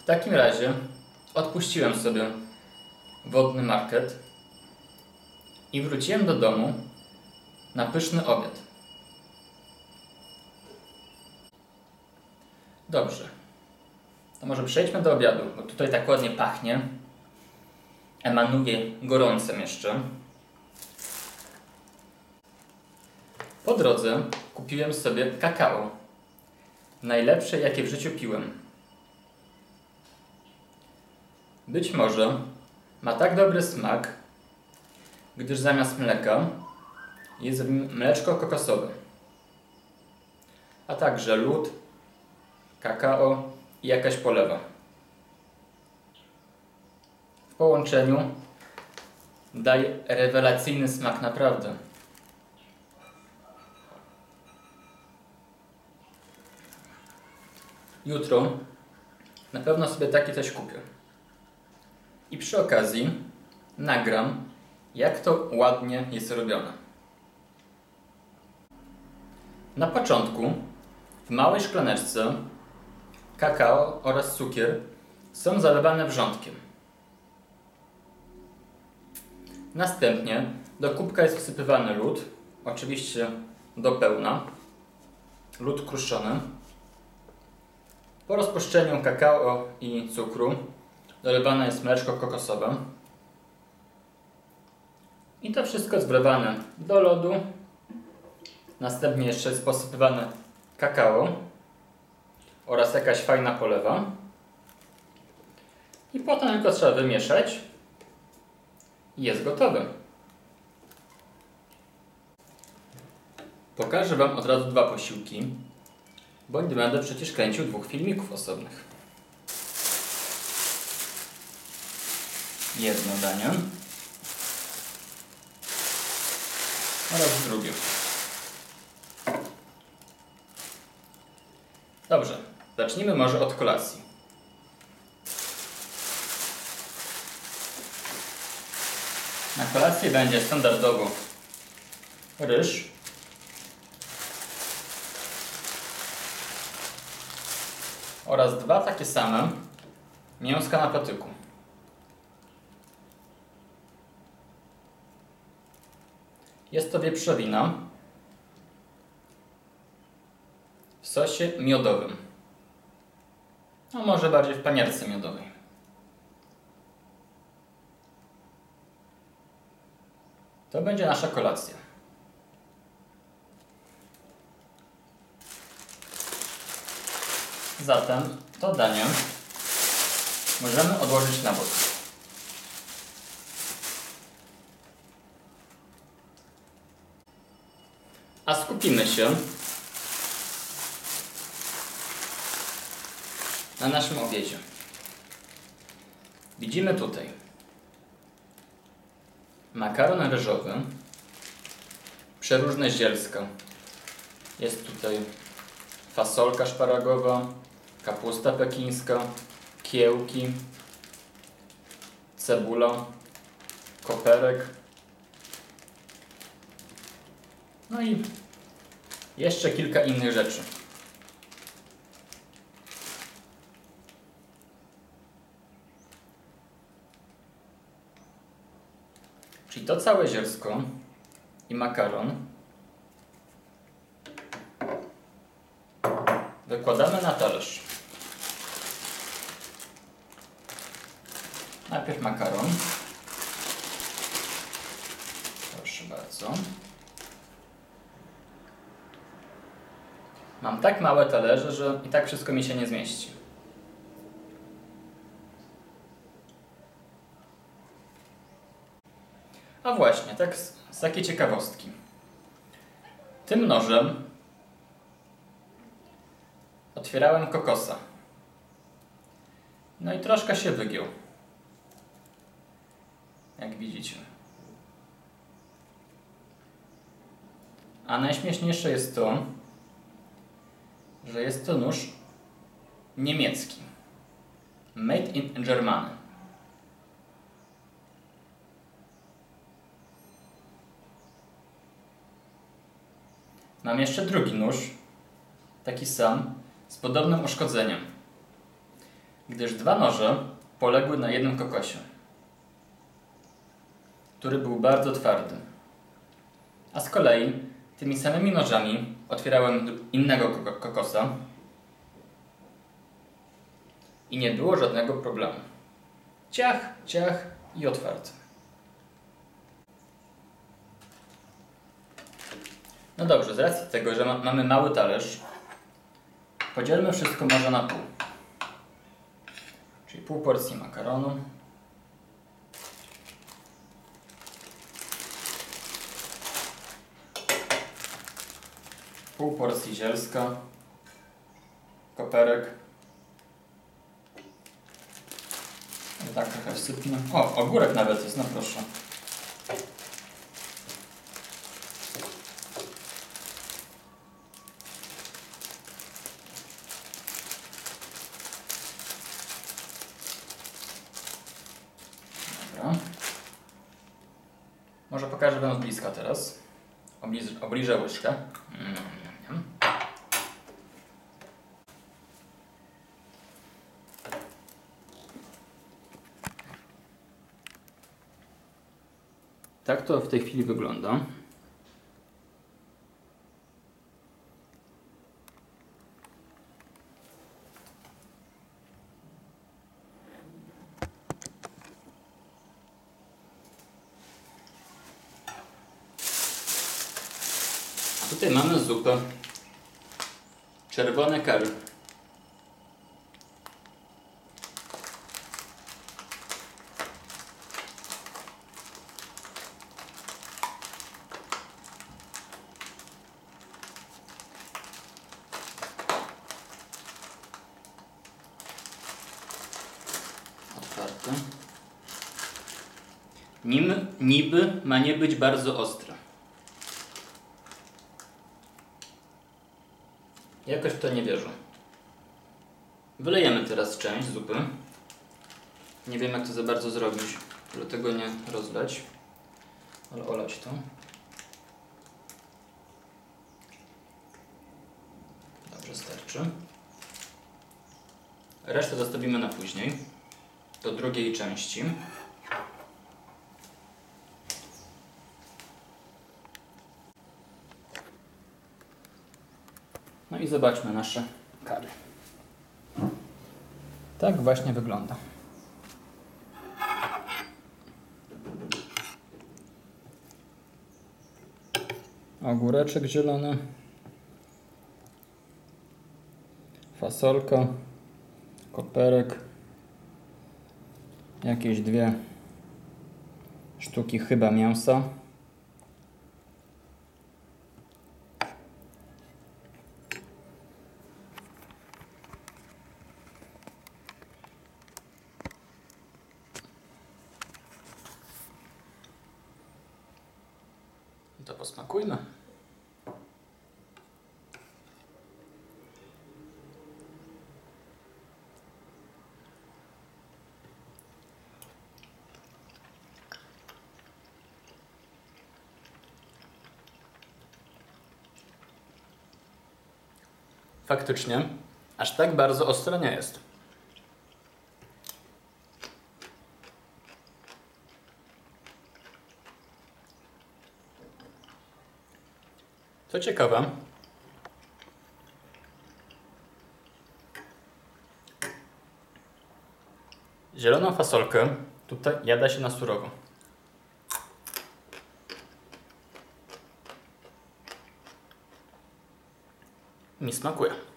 takim razie odpuściłem sobie wodny market i wróciłem do domu na pyszny obiad. Dobrze, to może przejdźmy do obiadu, bo tutaj tak ładnie pachnie. Emanuje gorącem jeszcze. Po drodze kupiłem sobie kakao. Najlepsze, jakie w życiu piłem. Być może ma tak dobry smak, gdyż zamiast mleka jest w nim mleczko kokosowe, a także lód, kakao i jakaś polewa. W połączeniu daje rewelacyjny smak, naprawdę. Jutro na pewno sobie takie coś kupię. I przy okazji nagram, jak to ładnie jest robione. Na początku w małej szklaneczce kakao oraz cukier są zalewane wrzątkiem. Następnie do kubka jest wsypywany lód, oczywiście do pełna, lód kruszony. Po rozpuszczeniu kakao i cukru dolewane jest mleczko kokosowe. I to wszystko jest wlewane do lodu. Następnie jeszcze jest posypywane kakao oraz jakaś fajna polewa. I potem tylko trzeba wymieszać i jest gotowe. Pokażę Wam od razu dwa posiłki, bo nie będę przecież kręcił dwóch filmików osobnych. Jedno danie oraz drugie. Dobrze, zacznijmy może od kolacji. Na kolację będzie standardowo ryż, oraz dwa takie same mięska na patyku. Jest to wieprzowina w sosie miodowym. A może bardziej w panierce miodowej. To będzie nasza kolacja. Zatem to danie możemy odłożyć na bok. A skupimy się na naszym obiedzie. Widzimy tutaj makaron ryżowy, przeróżne zielska. Jest tutaj fasolka szparagowa, kapusta pekińska, kiełki, cebula, koperek. No i jeszcze kilka innych rzeczy. Czyli to całe zielsko i makaron wykładamy na talerz. Najpierw makaron. Proszę bardzo. Mam tak małe talerze, że i tak wszystko mi się nie zmieści. A właśnie, tak z takiej ciekawostki. Tym nożem otwierałem kokosa. No i troszkę się wygiął. Jak widzicie. A najśmieszniejsze jest to, że jest to nóż niemiecki. Made in Germany. Mam jeszcze drugi nóż, taki sam, z podobnym uszkodzeniem. gdyż 2 noże poległy na jednym kokosie, który był bardzo twardy. A z kolei tymi samymi nożami otwierałem innego kokosa i nie było żadnego problemu. Ciach, ciach i otwarty. No dobrze, z racji tego, że mamy mały talerz, podzielmy wszystko może na pół. Czyli pół porcji makaronu, pół porcji zielska, koperek. I tak trochę wsypnę. O, ogórek nawet jest, no proszę. Dobra. Może pokażę Wam z bliska teraz. Obliżę łyżkę. Tak to w tej chwili wygląda. Tutaj mamy zupę. Czerwone curry. Otwarte. Niby ma nie być bardzo ostre. Jakoś w to nie wierzę. Wylejemy teraz część zupy. Nie wiem, jak to za bardzo zrobić, żeby tego nie rozlać, ale olać to. Dobrze, starczy. Resztę zostawimy na później, do drugiej części. No i zobaczmy nasze curry. Tak właśnie wygląda. Ogóreczek zielony, fasolka, koperek, jakieś 2 sztuki chyba mięsa. To posmakujmy. Faktycznie, aż tak bardzo ostre nie jest. Co ciekawe, zieloną fasolkę tutaj jada się na surowo. Mi smakuje.